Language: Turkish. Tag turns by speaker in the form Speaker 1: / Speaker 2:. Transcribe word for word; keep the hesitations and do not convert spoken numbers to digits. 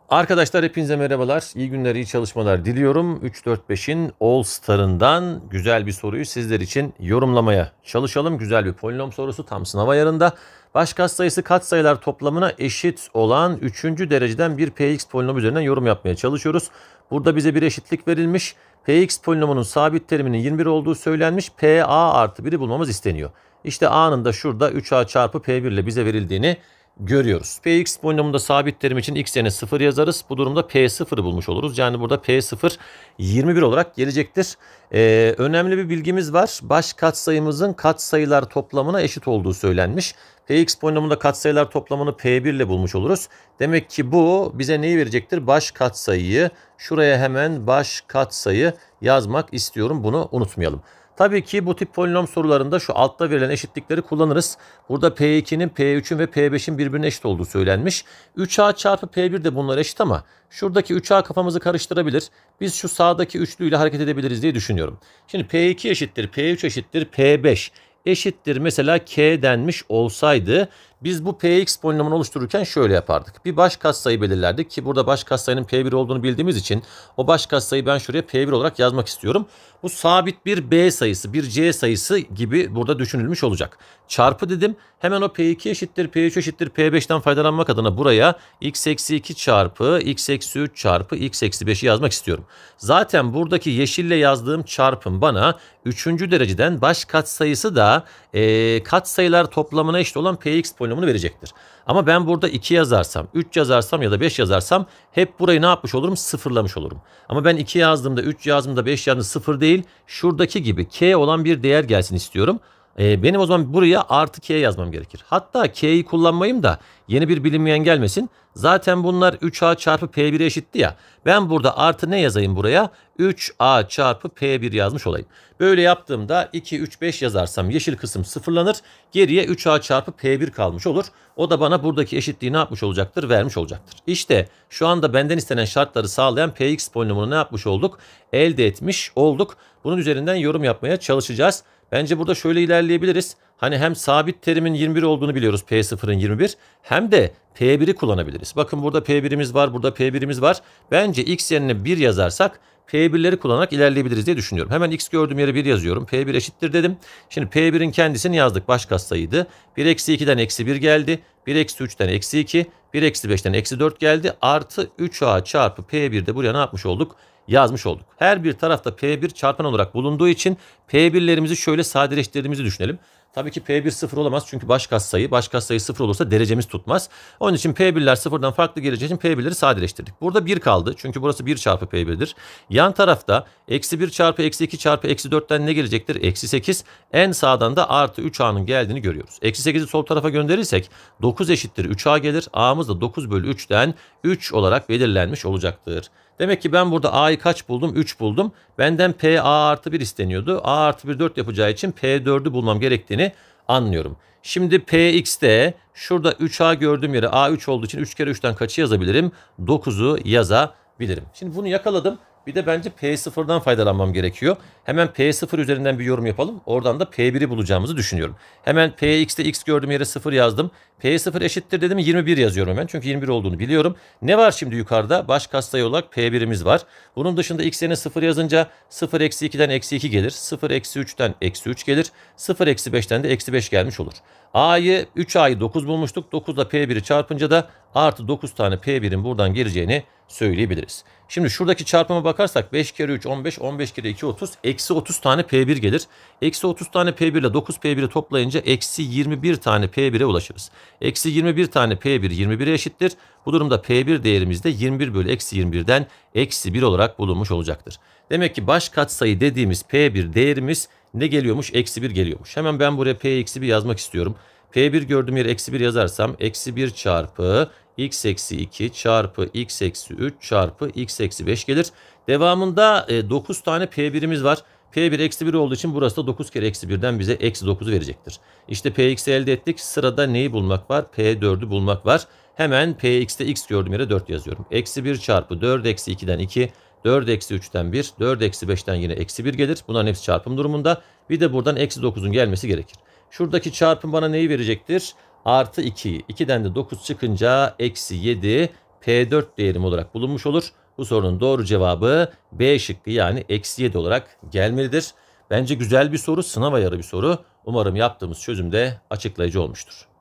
Speaker 1: Arkadaşlar hepinize merhabalar. İyi günler, iyi çalışmalar diliyorum. üç dört beşin All Star'ından güzel bir soruyu sizler için yorumlamaya çalışalım. Güzel bir polinom sorusu, tam sınav ayarında. Baş katsayısı katsayılar toplamına eşit olan üçüncü dereceden bir Px polinomu üzerinden yorum yapmaya çalışıyoruz. Burada bize bir eşitlik verilmiş. Px polinomunun sabit teriminin yirmi bir olduğu söylenmiş. Pa artı bir'i bulmamız isteniyor. İşte a'nın da şurada üç a çarpı p bir ile bize verildiğini görüyoruz. Px polinomunda sabit terim için x yerine sıfır yazarız. Bu durumda p sıfır'ı bulmuş oluruz. Yani burada p sıfır yirmi bir olarak gelecektir. Ee, önemli bir bilgimiz var. Baş katsayımızın katsayılar toplamına eşit olduğu söylenmiş. Px polinomunda katsayılar toplamını p bir ile bulmuş oluruz. Demek ki bu bize neyi verecektir? Baş katsayıyı. Şuraya hemen baş katsayı yazmak istiyorum. Bunu unutmayalım. Tabii ki bu tip polinom sorularında şu altta verilen eşitlikleri kullanırız. Burada p iki'nin, p üçün ve p beşin birbirine eşit olduğu söylenmiş. üç a çarpı p bir de bunlar eşit ama şuradaki üç a kafamızı karıştırabilir. Biz şu sağdaki üçlüyle hareket edebiliriz diye düşünüyorum. Şimdi p iki eşittir, p üç eşittir, p beş eşittir mesela k denmiş olsaydı biz bu px polinomunu oluştururken şöyle yapardık. Bir baş katsayı belirlerdik ki burada baş katsayının p bir olduğunu bildiğimiz için o baş katsayıyı ben şuraya p bir olarak yazmak istiyorum. Bu sabit bir b sayısı, bir c sayısı gibi burada düşünülmüş olacak. Çarpı dedim. Hemen o p iki eşittir, p üç eşittir, p beşten faydalanmak adına buraya x eksi iki çarpı x eksi üç çarpı x eksi beş'i yazmak istiyorum. Zaten buradaki yeşille yazdığım çarpım bana üçüncü dereceden baş katsayısı da e, katsayılar toplamına eşit olan px polinomunu verecektir. Ama ben burada iki yazarsam, üç yazarsam ya da beş yazarsam hep burayı ne yapmış olurum? Sıfırlamış olurum. Ama ben iki yazdığımda, üç yazdığımda, beş yazdığımda sıfır değil, şuradaki gibi k olan bir değer gelsin istiyorum. Ee, benim o zaman buraya artı k yazmam gerekir. Hatta k'yi kullanmayayım da yeni bir bilinmeyen gelmesin. Zaten bunlar üç a çarpı p bir'e eşitti ya. Ben burada artı ne yazayım buraya? üç a çarpı p bir yazmış olayım. Böyle yaptığımda iki, üç, beş yazarsam yeşil kısım sıfırlanır. Geriye üç a çarpı p bir kalmış olur. O da bana buradaki eşitliği ne yapmış olacaktır? Vermiş olacaktır. İşte şu anda benden istenen şartları sağlayan px polinomunu ne yapmış olduk? Elde etmiş olduk. Bunun üzerinden yorum yapmaya çalışacağız. Bence burada şöyle ilerleyebiliriz. Hani hem sabit terimin yirmi bir olduğunu biliyoruz, p sıfır'ın yirmi bir, hem de p bir'i kullanabiliriz. Bakın burada p bir'imiz var, burada p bir'imiz var. Bence x yerine bir yazarsak p bir'leri kullanarak ilerleyebiliriz diye düşünüyorum. Hemen x gördüğüm yere bir yazıyorum. p bir eşittir dedim. Şimdi p bir'in kendisini yazdık. Baş katsayıydı. bir eksi iki'den eksi bir geldi. bir eksi üç'ten eksi iki. bir eksi beş'ten eksi dört geldi. Artı üç a çarpı p bir de buraya ne yapmış olduk? Yazmış olduk. Her bir tarafta p bir çarpan olarak bulunduğu için p bir'lerimizi şöyle sadeleştirdiğimizi düşünelim. Tabii ki p bir sıfır olamaz çünkü baş katsayı, baş katsayı sıfır olursa derecemiz tutmaz. Onun için p bir'ler sıfırdan farklı geleceği için p bir'leri sadeleştirdik. Burada bir kaldı çünkü burası bir çarpı p bir'dir. Yan tarafta eksi bir çarpı eksi iki çarpı eksi dört'ten ne gelecektir? Eksi sekiz. En sağdan da artı üç a'nın geldiğini görüyoruz. Eksi sekiz'i sol tarafa gönderirsek dokuz eşittir üç a gelir. A'mız da dokuz bölü üç'ten üç olarak belirlenmiş olacaktır. Demek ki ben burada a'yı kaç buldum? üç buldum. Benden p a artı bir isteniyordu. A artı bir dört yapacağı için p dört'ü bulmam gerektiğini anlıyorum. Şimdi px'te şurada üç a gördüğüm yere a üç olduğu için üç kere üç'ten kaçı yazabilirim? dokuz'u yazabilirim. Şimdi bunu yakaladım. Bir de bence p sıfır'dan faydalanmam gerekiyor. Hemen p sıfır üzerinden bir yorum yapalım. Oradan da p bir'i bulacağımızı düşünüyorum. Hemen px'te x gördüğüm yere sıfır yazdım. p sıfır eşittir dedim, yirmi bir yazıyorum hemen. Çünkü yirmi bir olduğunu biliyorum. Ne var şimdi yukarıda? Baş katsayı olarak p bir'imiz var. Bunun dışında x yerine sıfır yazınca sıfır eksi iki'den eksi iki gelir. sıfır eksi üç'ten eksi üç gelir. sıfır eksi beş'ten de eksi beş gelmiş olur. A'yı, üç a'yı dokuz bulmuştuk. dokuz'la p bir'i çarpınca da artı dokuz tane p bir'in buradan geleceğini söyleyebiliriz. Şimdi şuradaki çarpıma bakarsak beş kere üç on beş, on beş kere iki otuz, eksi otuz tane p bir gelir. Eksi otuz tane p bir ile dokuz p bir'i toplayınca eksi yirmi bir tane p bir'e ulaşırız. Eksi yirmi bir tane p bir yirmi bir'e eşittir. Bu durumda p bir değerimiz de yirmi bir bölü eksi yirmi bir'den eksi bir olarak bulunmuş olacaktır. Demek ki baş katsayı dediğimiz p bir değerimiz ne geliyormuş? Eksi bir geliyormuş. Hemen ben buraya p eksi bir yazmak istiyorum. p bir gördüğüm yere eksi bir yazarsam eksi bir çarpı x eksi iki çarpı x eksi üç çarpı x eksi beş gelir. Devamında e, dokuz tane p bir'imiz var. p bir eksi bir olduğu için burası da dokuz kere eksi bir'den bize eksi dokuz'u verecektir. İşte px'i elde ettik. Sırada neyi bulmak var? p dört'ü bulmak var. Hemen px'te x gördüğüm yere dört yazıyorum. Eksi bir çarpı dört eksi iki'den iki. dört eksi üç'ten bir. dört eksi beş'ten yine eksi bir gelir. Bunların hepsi çarpım durumunda. Bir de buradan eksi dokuz'un gelmesi gerekir. Şuradaki çarpım bana neyi verecektir? Artı iki. iki'den de dokuz çıkınca eksi yedi. P dört değerim olarak bulunmuş olur. Bu sorunun doğru cevabı B şıkkı yani eksi yedi olarak gelmelidir. Bence güzel bir soru, sınav ayarı bir soru. Umarım yaptığımız çözüm de açıklayıcı olmuştur.